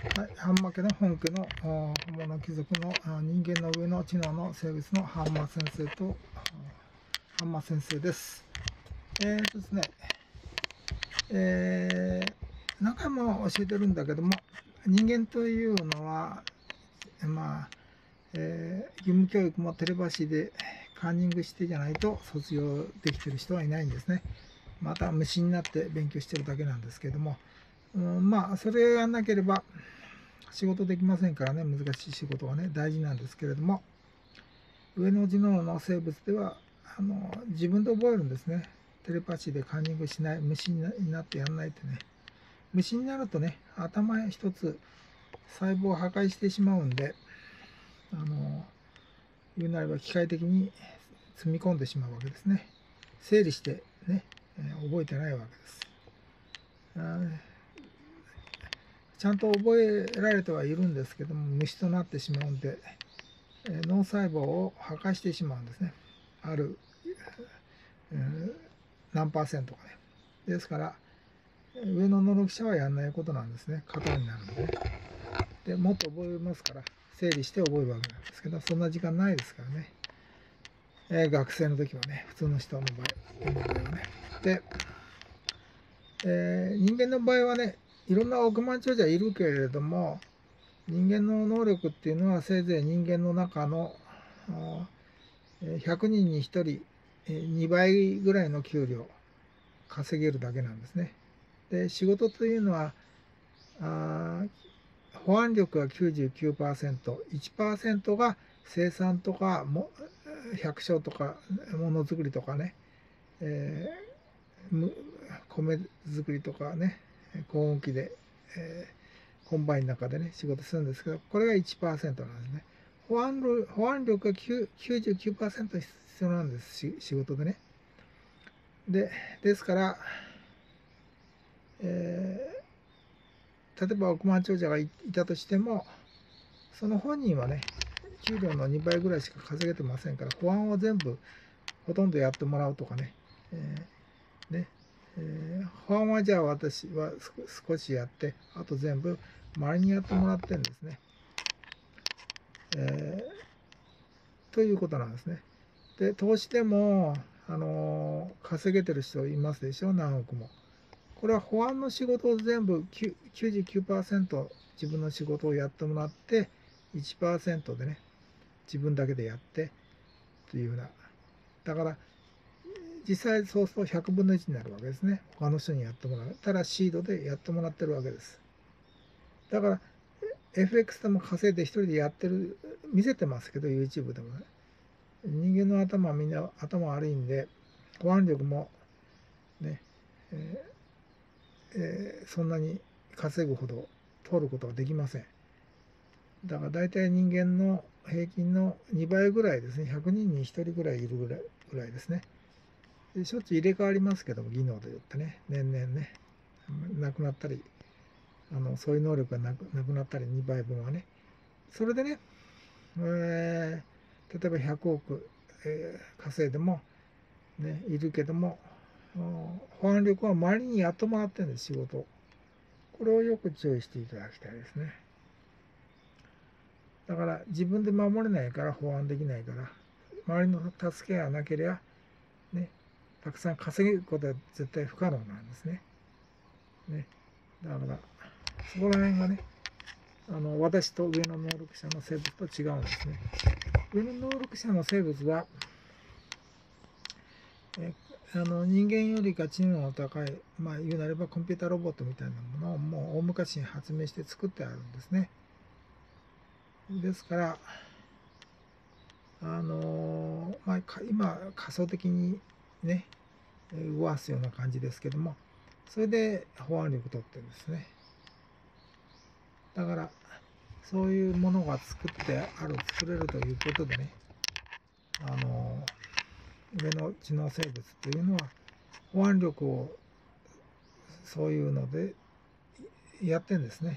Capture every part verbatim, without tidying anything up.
はい、ハンマ家の本家の本物貴族の人間の上の知能の生物のハンマ先生とハンマ先生です。えーとですね、えー、何回も教えてるんだけども、人間というのは、まあ、えー、義務教育もテレパシーでカンニングしてじゃないと卒業できてる人はいないんですね。また虫になって勉強してるだけなんですけども、うん、まあそれがやんなければ仕事できませんからね、難しい仕事はね、大事なんですけれども、上の知能の生物では、あの、自分で覚えるんですね。テレパシーでカンニングしない、虫になってやんないってね。虫になるとね、頭一つ細胞を破壊してしまうんで、あの、言うなれば機械的に積み込んでしまうわけですね。整理してね、えー、覚えてないわけです。ちゃんと覚えられてはいるんですけども、虫となってしまうんで、脳細胞を破壊してしまうんですね。ある、えー、何パーセントかね。ですから、上の能力者はやんないことなんですね。過去になるんでね。で、もっと覚えますから、整理して覚えるわけなんですけど、そんな時間ないですからね。えー、学生の時はね、普通の人の場合、の場合はね。で、えー、人間の場合はね、いろんな億万長者いるけれども、人間の能力っていうのはせいぜい人間の中のひゃくにんにひとりにばいぐらいの給料稼げるだけなんですね。で、仕事というのはあ保安力が きゅうじゅうきゅうパーセント、いちパーセント が生産とかも百姓とかものづくりとかね、えー、米作りとかね、耕運機で、えー、コンバインの中でね仕事するんですけど、これが いちパーセント なんですね。保安力、保安力が きゅうじゅうきゅうパーセント 必要なんです、仕事でね。で、ですから、えー、例えば億万長者がいたとしても、その本人はね、給料のにばいぐらいしか稼げてませんから、保安を全部ほとんどやってもらうとかね、えー、ね、えー、保安はじゃあ私は少しやって、あと全部周りにやってもらってるんですね。えー、ということなんですね。で、投資でも、あのー、稼げてる人いますでしょ、何億も。これは保安の仕事を全部 きゅうじゅうきゅうパーセント 自分の仕事をやってもらって、いちパーセント でね、自分だけでやってというような。だから、実際そうするとひゃくぶんのいちになるわけですね。他の人にやってもらう。ただシードでやってもらってるわけです。だから、エフエックス でも稼いで一人でやってる、見せてますけど、YouTube でもね。人間の頭はみんな頭悪いんで、保安力もね、えーえー、そんなに稼ぐほど通ることができません。だから大体人間の平均のにばいぐらいですね。ひゃくにんにひとりぐらいいるぐらいぐらいですね。でしょっちゅう入れ替わりますけども、技能で言ってね、年々ね、なくなったり、あのそういう能力がなくなくなったり、にばいぶんはね。それでね、えー、例えばひゃくおく、えー、稼いでも、ね、いるけども、保安力は周りにやってもらってるんです、仕事を。これをよく注意していただきたいですね。だから自分で守れないから保安できないから、周りの助けがなければ、ね、たくさん稼ぐことは絶対不可能なんですね。ね、だからそこら辺がね、あの私と上の能力者の生物と違うんですね。上の能力者の生物はえあの人間よりか知能の高い、まあ言うなればコンピュータロボットみたいなものをもう大昔に発明して作ってあるんですね。ですから、あのまあ、今仮想的にね動かすような感じですけども、それで保安力取ってるんですね。だからそういうものが作ってある作れるということでね、あの上の知能生物というのは保安力をそういうのでやってんですね。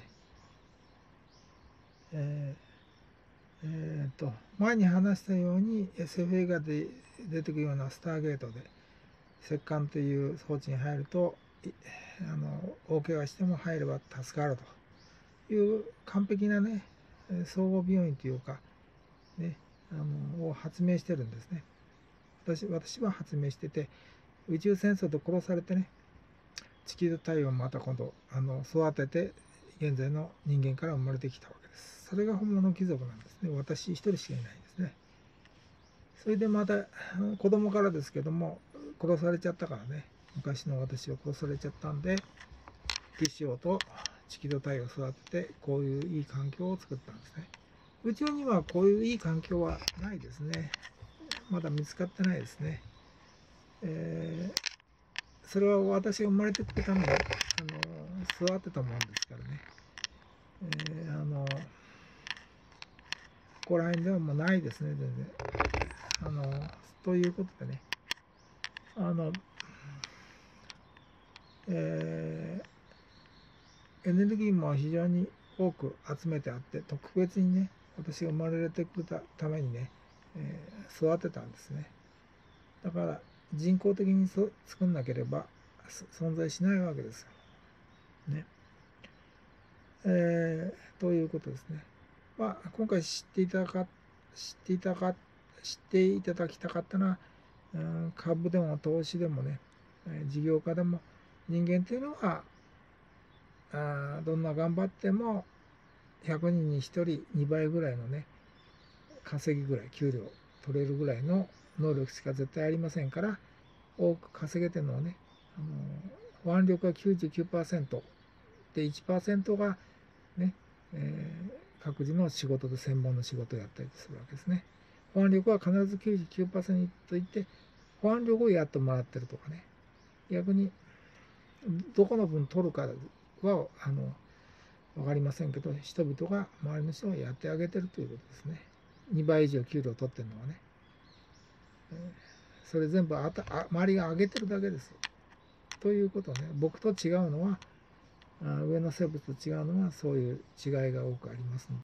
えーえー、と前に話したように エスエフ 映画で出てくるようなスターゲートで石棺という装置に入るとあの大怪我しても入れば助かるという完璧なね、総合病院というか、ね、あのを発明してるんですね。私私は発明してて、宇宙戦争で殺されてね、地球太陽をまた今度あの育てて、現在の人間から生まれてきたわけです。それが本物の貴族なんですね。私一人しかいないんですね。それでまた子供からですけども、殺されちゃったからね、昔の私を殺されちゃったんで、義士と地球太陽を育てて、こういういい環境を作ったんですね。宇宙にはこういういい環境はないですね。まだ見つかってないですね。えー、それは私が生まれてくるためにあの育てたもんですからね。えー、あのここら辺ではもうないですね、全然。あのということでね、あの、えー、エネルギーも非常に多く集めてあって、特別にね、私が生まれてくるためにね、えー、育てたんですね。だから人工的にそ作んなければ存在しないわけですよ。ね。えー、ということですね。まあ、今回知っていただか、知っていただか、知っていただきたかったのは、うん、株でも投資でもね、事業家でも人間っていうのは、あどんな頑張ってもひゃくにんにひとりにばいぐらいのね、稼ぎぐらい、給料取れるぐらいの能力しか絶対ありませんから、多く稼げてるのはね、あの保安力が きゅうじゅうきゅうパーセント で いちパーセント がね、えー、各自の仕事で専門の仕事をやったりするわけですね。保安力は必ず きゅうじゅうきゅうパーセント といって、保安力をやってもらってるとかね、逆にどこの分取るかはあの分かりませんけど、人々が周りの人がやってあげてるということですね。にばい以上給料を取ってるのはね。それ全部あたあ周りが上げてるだけです。ということね、僕と違うのは、上の生物と違うのはそういう違いが多くありますので。